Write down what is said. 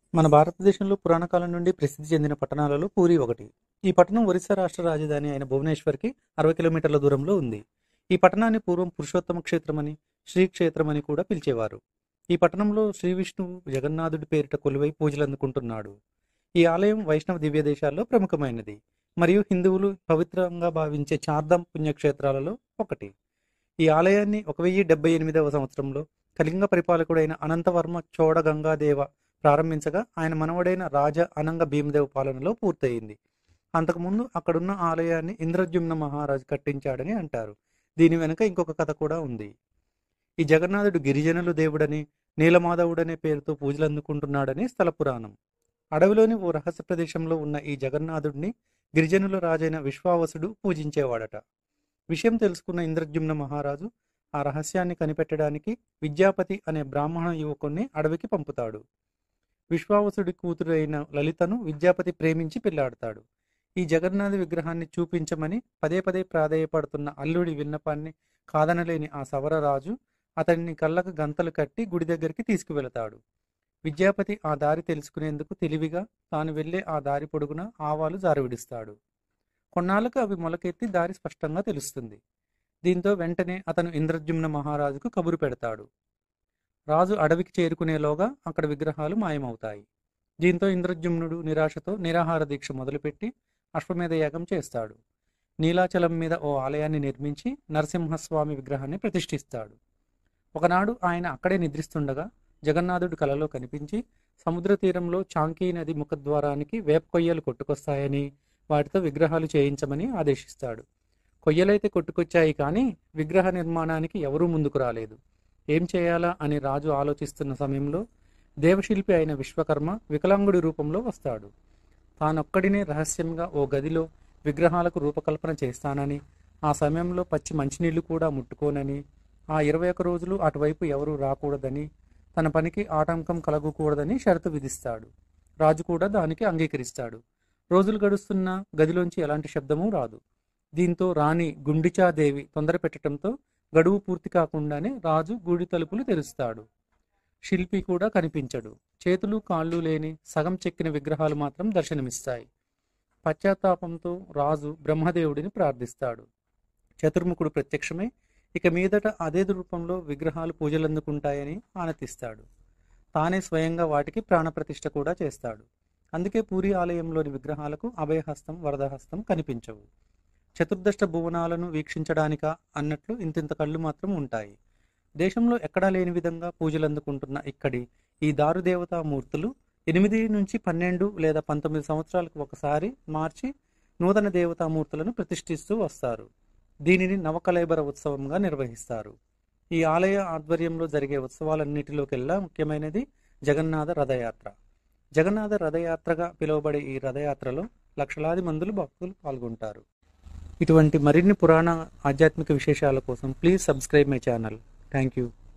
మన భారతదేశంలో పురాణ కాలం నుండి ప్రసిద్ధి చెందిన పట్టణాలలో పూరి ఒకటి. ఈ పట్టణం ఒరిస్సా రాష్ట్ర రాజధాని అయిన భువనేశ్వర్కి 60 కిలోమీటర్ల దూరంలో ఉంది. ఈ పట్టణాన్ని పూర్వం పురుషోత్తమ క్షేత్రమని, శ్రీ క్షేత్రమని కూడా పిలిచేవారు. ఈ పట్టణంలో శ్రీ విష్ణువు జగన్నాథుడి పేరిట కొలువై పూజలు అందుకుంటున్నాడు. ఈ ఆలయం వైష్ణవ దివ్య దేశాల్లో ప్రముఖమైనది మరియు హిందువులు పవిత్రంగా భావించే చార్ధామ్ పుణ్యక్షేత్రాలలో ఒకటి. ఈ ఆలయాన్ని 1078వ సంవత్సరంలో కళింగ పరిపాలకుడైన అనంతవర్మ చోడగంగాదేవ ప్రారంభించగా ఆయన మనవడైన రాజా అనంగ భీమదేవ్ పాలనలో పూర్తయింది. అంతకుముందు అక్కడున్న ఆలయాన్ని ఇంద్రద్యుమ్న మహారాజు కట్టించాడని అంటారు. దీని వెనుక ఇంకొక కథ కూడా ఉంది. ఈ జగన్నాథుడు గిరిజనులు దేవుడని, నీలమాధవుడనే పేరుతో పూజలు అందుకుంటున్నాడని స్థల పురాణం. అడవిలోని ఓ రహస్య ప్రదేశంలో ఉన్న ఈ జగన్నాథుడిని గిరిజనుల రాజైన విశ్వావసుడు పూజించేవాడట. విషయం తెలుసుకున్న ఇంద్రద్యుమ్న మహారాజు ఆ రహస్యాన్ని కనిపెట్టడానికి విద్యాపతి అనే బ్రాహ్మణ యువకుణ్ణి అడవికి పంపుతాడు. విశ్వావసుడి కూతురు అయిన లలితను విద్యాపతి ప్రేమించి పెళ్లాడతాడు. ఈ జగన్నాథ విగ్రహాన్ని చూపించమని పదే పదే ప్రాధేయపడుతున్న అల్లుడి విన్నపాన్ని కాదనలేని ఆ సవరరాజు అతన్ని కళ్ళకు గంతలు కట్టి గుడి దగ్గరికి తీసుకువెళతాడు. విద్యాపతి ఆ దారి తెలుసుకునేందుకు తెలివిగా తాను వెళ్లే ఆ దారి పొడుగున ఆవాలు జారవిడిస్తాడు. కొన్నాళ్లకు అవి మొలకెత్తి దారి స్పష్టంగా తెలుస్తుంది. దీంతో వెంటనే అతను ఇంద్రద్యుమ్న మహారాజుకు కబురు పెడతాడు. రాజు అడవికి చేరుకునేలోగా అక్కడ విగ్రహాలు మాయమవుతాయి. దీంతో ఇంద్రద్యుమ్నుడు నిరాశతో నిరాహార దీక్ష మొదలుపెట్టి అశ్వమేధ యాగం చేస్తాడు. నీలాచలం మీద ఓ ఆలయాన్ని నిర్మించి నరసింహస్వామి విగ్రహాన్ని ప్రతిష్ఠిస్తాడు. ఒకనాడు ఆయన అక్కడే నిద్రిస్తుండగా జగన్నాథుడు కలలో కనిపించి సముద్ర తీరంలో చాంకీ నది ముఖద్వారానికి వేప కొయ్యలు కొట్టుకొస్తాయని, వాటితో విగ్రహాలు చేయించమని ఆదేశిస్తాడు. కొయ్యలైతే కొట్టుకొచ్చాయి కానీ విగ్రహ నిర్మాణానికి ఎవరూ ముందుకు రాలేదు. ఏం చేయాలా అని రాజు ఆలోచిస్తున్న సమయంలో దేవశిల్పి అయిన విశ్వకర్మ వికలాంగుడి రూపంలో వస్తాడు. తానొక్కడినే రహస్యంగా ఓ గదిలో విగ్రహాలకు రూపకల్పన చేస్తానని, ఆ సమయంలో పచ్చి మంచినీళ్లు కూడా ముట్టుకోనని, ఆ 21 రోజులు అటువైపు ఎవరూ రాకూడదని, తన పనికి ఆటంకం కలగకూడదని షరతు విధిస్తాడు. రాజు కూడా దానికి అంగీకరిస్తాడు. రోజులు గడుస్తున్నా గదిలోంచి ఎలాంటి శబ్దమూ రాదు. దీంతో రాణి గుండిచాదేవి తొందర పెట్టడంతో గడువు పూర్తి కాకుండానే రాజు గుడి తలుపులు తెరుస్తాడు. శిల్పి కూడా కనిపించడు. చేతులు కాళ్ళు లేని సగం చెక్కిన విగ్రహాలు మాత్రం దర్శనమిస్తాయి. పశ్చాత్తాపంతో రాజు బ్రహ్మదేవుడిని ప్రార్థిస్తాడు. చతుర్ముఖుడు ప్రత్యక్షమై ఇక మీదట అదే రూపంలో విగ్రహాలు పూజలందుకుంటాయని ఆనతిస్తాడు. తానే స్వయంగా వాటికి ప్రాణప్రతిష్ఠ కూడా చేస్తాడు. అందుకే పూరి ఆలయంలోని విగ్రహాలకు అభయహస్తం, వరదహస్తం కనిపించవు. చతుర్దష్ట భువనాలను వీక్షించడానికా అన్నట్లు ఇంతింత కళ్ళు మాత్రం ఉంటాయి. దేశంలో ఎక్కడా లేని విధంగా పూజలందుకుంటున్న ఇక్కడి ఈ దారుదేవతా మూర్తులు 8 నుంచి 12 లేదా 19 సంవత్సరాలకు ఒకసారి మార్చి నూతన దేవతామూర్తులను ప్రతిష్ఠిస్తూ వస్తారు. దీనిని నవకళేబర ఉత్సవంగా నిర్వహిస్తారు. ఈ ఆలయ ఆధ్వర్యంలో జరిగే ఉత్సవాలన్నిటిలోకెల్లా ముఖ్యమైనది జగన్నాథ రథయాత్ర. జగన్నాథ రథయాత్రగా పిలువబడే ఈ రథయాత్రలో లక్షలాది మంది భక్తులు పాల్గొంటారు. ఇటువంటి మరిన్ని పురాణ ఆధ్యాత్మిక విశేషాల కోసం please subscribe my channel. Thank you.